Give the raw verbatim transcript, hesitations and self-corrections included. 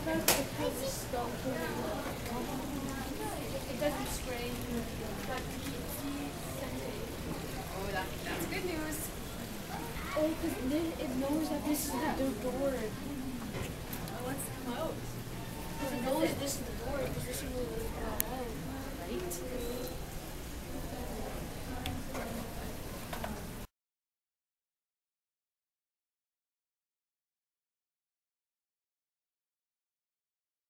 because it has a skunk behavior. It doesn't spray, but Oh, that, that's good news. oh, because it knows that this is the door. Oh, let's come out. Because it knows this is the door, because this will go out. Right?